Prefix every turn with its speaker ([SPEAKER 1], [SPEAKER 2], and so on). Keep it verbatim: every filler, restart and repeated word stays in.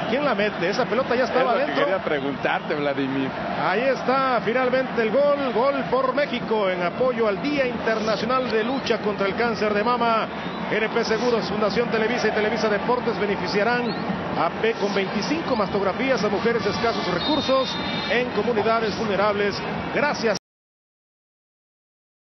[SPEAKER 1] ¿Quién la mete? Esa pelota ya estaba
[SPEAKER 2] es lo
[SPEAKER 1] dentro.
[SPEAKER 2] Que quería preguntarte, Vladimir.
[SPEAKER 1] Ahí está finalmente el gol. Gol por México en apoyo al Día Internacional de Lucha contra el Cáncer de Mama. N P Seguros, Fundación Televisa y Televisa Deportes beneficiarán a P con veinticinco mastografías a mujeres de escasos recursos en comunidades vulnerables. Gracias.